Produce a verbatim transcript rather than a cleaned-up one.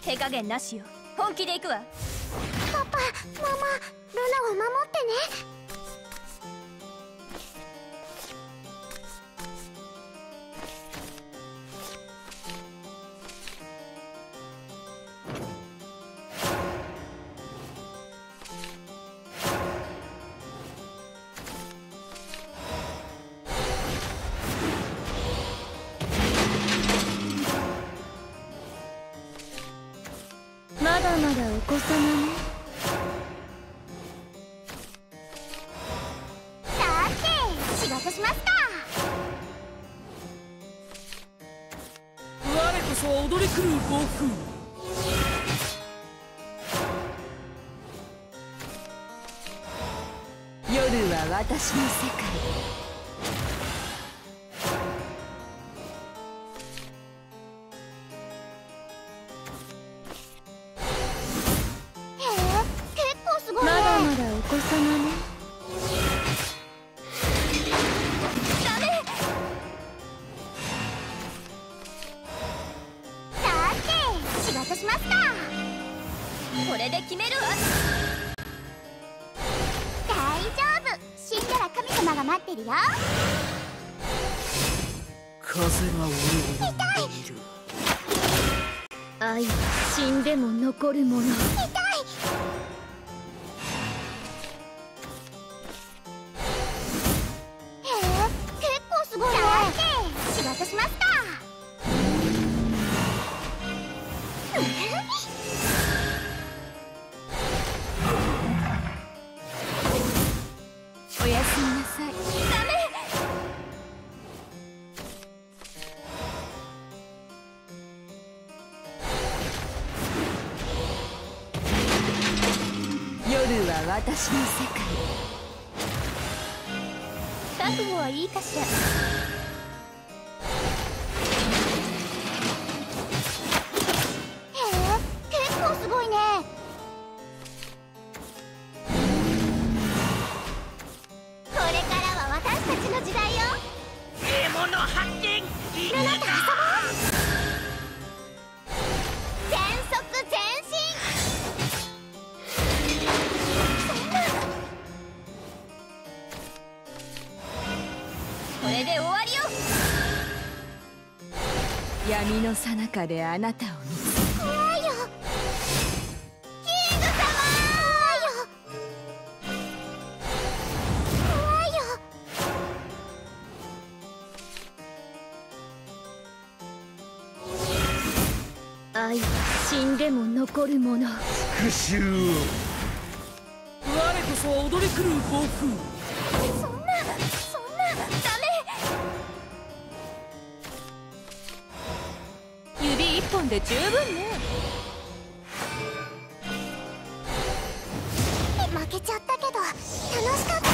手加減なしよ。本気で行くわ。 パパ、ママ、ルナを守ってね。 まだまだお子様ね。 さて、仕事しますか。 我こそは踊り狂う暴風。 夜は私の世界。まだまだお子様ね。 ダメ。さて、仕事しますか。 これで決めるわ。 大丈夫。死んだら神様が待ってるよ。 風が俺を呼んでいる。 愛は死んでも残るもの。 痛い。すごいね。仕事しますか。 おやすみなさい。 ダメ。 夜は私の世界。覚悟はいいかしら。 へえ、結構すごいね。これからは私たちの時代よ。 獲物発見。 ルナと遊ぼう。全速前進。そんな。 これで終わりよ。闇の最中であなたを見つける。 怖いよ。キング様。怖いよ。怖いよ。 愛は死んでも残るもの。 復讐を。我こそは踊り狂う暴風。 そんな、そんな、ダメ。 指一本で十分ね。 負けちゃったけど楽しかった。